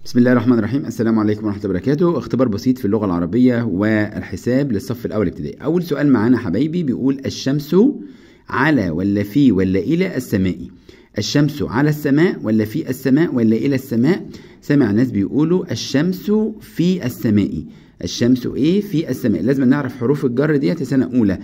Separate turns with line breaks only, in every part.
بسم الله الرحمن الرحيم. السلام عليكم ورحمة الله وبركاته. اختبار بسيط في اللغة العربية والحساب للصف الأول ابتدائي. أول سؤال معانا حبايبي بيقول: الشمس على ولا في ولا إلى السماء؟ الشمس على السماء ولا في السماء ولا إلى السماء؟ سمع ناس بيقولوا الشمس في السماء. الشمس ايه؟ في السماء. لازم نعرف حروف الجر ديت سنة أولى.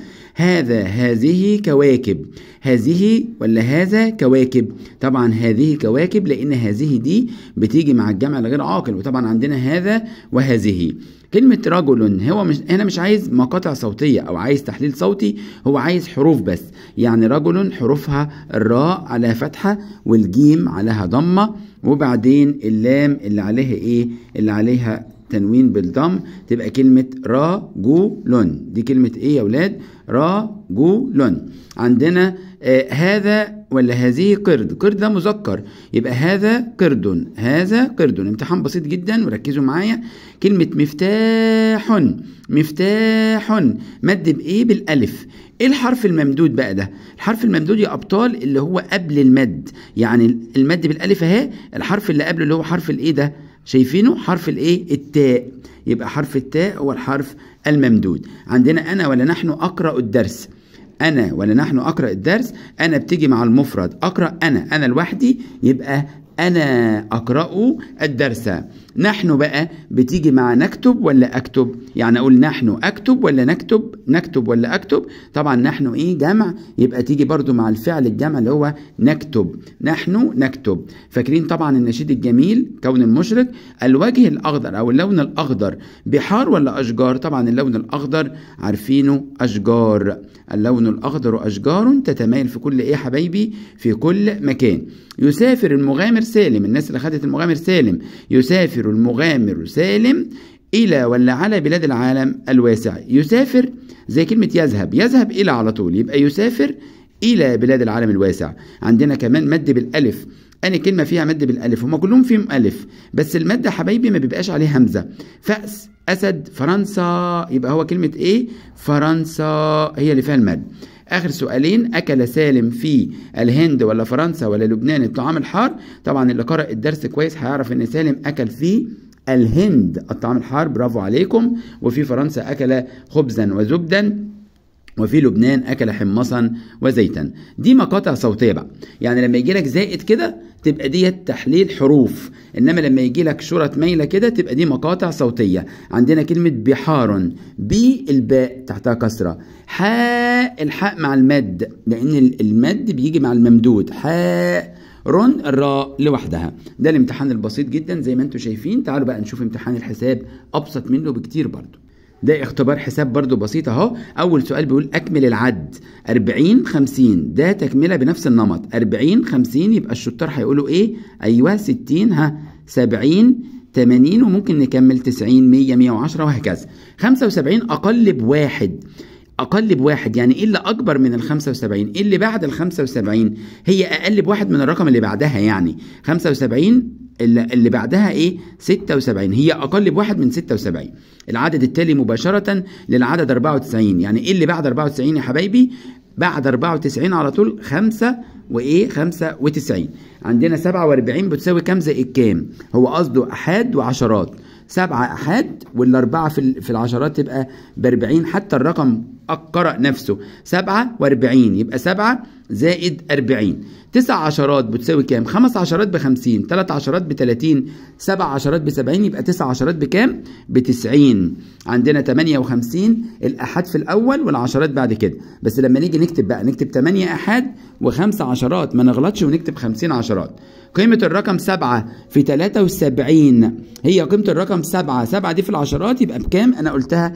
هذه كواكب. هذه ولا هذا كواكب؟ طبعا هذه كواكب، لأن هذه دي بتيجي مع الجمع الغير عاقل، وطبعا عندنا هذا وهذه. كلمة رجل هو هنا مش عايز مقاطع صوتية أو عايز تحليل صوتي، هو عايز حروف بس. يعني رجل حروفها الراء على فتحة والجيم عليها ضمة، وبعدين اللام اللي عليها ايه؟ اللي عليها تنوين بالضم، تبقى كلمة رجل. دي كلمة ايه يا ولاد؟ رجل. عندنا هذا ولا هذه قرد. قرد ده مذكر، يبقى هذا قرد. هذا قرد. امتحان بسيط جدا وركزوا معايا. كلمة مفتاح. مفتاح مد بايه؟ بالالف. ايه الحرف الممدود بقى ده؟ الحرف الممدود يا ابطال اللي هو قبل المد، يعني المد بالالف اهي، الحرف اللي قبله اللي هو حرف الايه ده؟ شايفينه؟ حرف الايه؟ التاء. يبقى حرف التاء هو الحرف الممدود. عندنا انا ولا نحن اقرأ الدرس. انا ولا نحن اقرأ الدرس، انا بتيجي مع المفرد اقرأ، انا لوحدي، يبقى انا اقرأ الدرس. نحن بقى بتيجي مع نكتب ولا اكتب، يعني اقول نحن اكتب ولا نكتب، نكتب ولا اكتب. طبعا نحن ايه؟ جمع، يبقى تيجي برضو مع الفعل الجمع اللي هو نكتب. نحن نكتب. فاكرين طبعا النشيد الجميل كون المشرق الوجه الاخضر او اللون الاخضر بحار ولا اشجار؟ طبعا اللون الاخضر عارفينه اشجار. اللون الاخضر اشجار تتمايل في كل ايه يا حبايبي؟ في كل مكان. يسافر المغامر سالم. الناس اللي خدت المغامر سالم، يسافر المغامر سالم إلى ولا على بلاد العالم الواسع. يسافر زي كلمة يذهب، يذهب إلى على طول، يبقى يسافر إلى بلاد العالم الواسع. عندنا كمان مد بالألف. أنا كلمة فيها مد بالألف، هما كلهم فيهم ألف، بس المد حبايبي ما بيبقاش عليه همزة. فأس، أسد، فرنسا، يبقى هو كلمة إيه؟ فرنسا هي اللي فيها المد. آخر سؤالين: أكل سالم في الهند ولا فرنسا ولا لبنان الطعام الحار؟ طبعا اللي قرأ الدرس كويس هيعرف إن سالم أكل في الهند الطعام الحار، برافو عليكم. وفي فرنسا أكل خبزا وزبدا، وفي لبنان أكل حمصا وزيتا. دي مقاطع صوتية بقى، يعني لما يجي لك زائد كده تبقى دي تحليل حروف، إنما لما يجي لك شورة ميلة كده تبقى دي مقاطع صوتية. عندنا كلمة بحار، بالباء تحتها كسرة، حاء الحاء مع المد، لأن المد بيجي مع الممدود. حاء الراء لوحدها. ده الامتحان البسيط جدا زي ما انتم شايفين. تعالوا بقى نشوف امتحان الحساب أبسط منه بكتير برضو. ده اختبار حساب برضو بسيط اهو. اول سؤال بيقول اكمل العد 40 50. ده تكمله بنفس النمط. 40 50 يبقى الشطار هيقولوا ايه؟ ايوه 60 70 80 وممكن نكمل 90 100 110 وهكذا. 75 اقل بواحد. اقل بواحد يعني ايه اللي اكبر من ال 75؟ ايه اللي بعد ال 75؟ هي اقل بواحد من الرقم اللي بعدها، يعني 75 اللي بعدها ايه؟ 76. هي اقل بواحد من 76. العدد التالي مباشرة للعدد 94. يعني ايه اللي بعد 94 يا حبايبي؟ بعد 94 على طول 5 وايه؟ 95. عندنا 47 بتساوي كام زائد كام؟ هو قصده احاد وعشرات. 7 احاد والاربعه في العشرات تبقى ب40. حتى الرقم قرأ نفسه 47 يبقى 7 زائد 40. 9 عشرات بتساوي كام؟ 5 عشرات ب50، 3 عشرات ب30، 7 عشرات ب70، يبقى 9 عشرات بكام؟ ب90. عندنا 58 الأحاد في الأول والعشرات بعد كده، بس لما نيجي نكتب بقى نكتب 8 أحاد و5 عشرات، ما نغلطش ونكتب 50 عشرات. قيمة الرقم 7 في 73 هي قيمة الرقم 7. 7 دي في العشرات يبقى بكام؟ أنا قلتها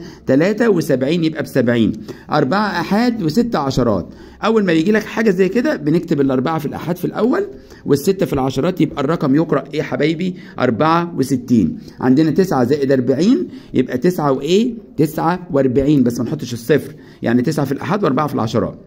73 يبقى ب70. 4 أحاد و6 عشرات. أول ما يجي لك حاجة زي كده بنكتب الأربعة في الأحاد في الأول والستة في العشرات، يبقى الرقم يقرأ إيه حبايبي؟ 64. عندنا 9 زائد 40 يبقى 9 وإيه؟ 49، بس ما نحطش الصفر، يعني 9 في الأحاد و4 في العشرات.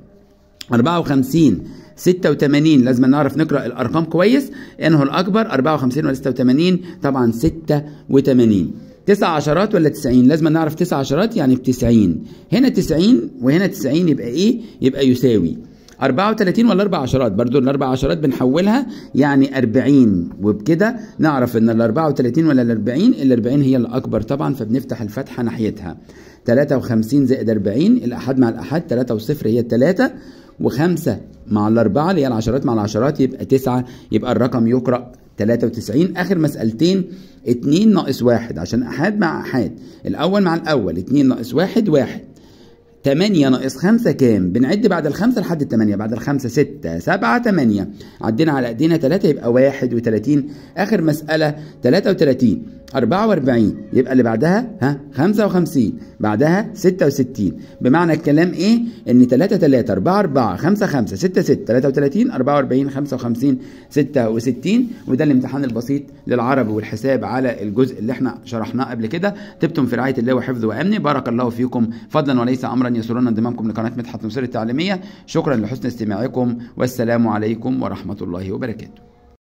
54 86 لازم نعرف نقرأ الأرقام كويس. أنه الأكبر 54 ولا 86؟ طبعا 86. 9 عشرات ولا 90؟ لازم نعرف 9 عشرات يعني ب90. هنا 90 وهنا 90 يبقى ايه؟ يبقى يساوي 34 ولا 4 عشرات؟ برضو ال4 عشرات بنحولها يعني 40، وبكده نعرف ان ال34 ولا ال40؟ ال40 هي الأكبر طبعا، فبنفتح الفتحة ناحيتها. 53 زائد 40، الأحاد مع الأحاد 3 وصفر هي 3، و5 مع ال4 اللي هي العشرات مع العشرات يبقى 9، يبقى الرقم يقرأ 93. آخر مسألتين 2 ناقص 1 عشان أحاد مع أحاد، الأول مع الأول 2 ناقص 1 1. 8 ناقص 5 كام؟ بنعد بعد الخمسة لحد ال8، بعد الخمسة 6 7 8، عدينا على ايدينا 3 يبقى 31. آخر مسألة 33 44، يبقى اللي بعدها 55، بعدها 66. بمعنى الكلام ايه؟ ان 3 3 4 4 5 5 6 6 33 44 55 66. وده الامتحان البسيط للعربي والحساب على الجزء اللي احنا شرحناه قبل كده. طبتم في رعاية الله وحفظه وامنه. بارك الله فيكم. فضلا وليس امرا يسرنا انضمامكم لقناة مدحت نصير التعليمية. شكرا لحسن استماعكم، والسلام عليكم ورحمة الله وبركاته.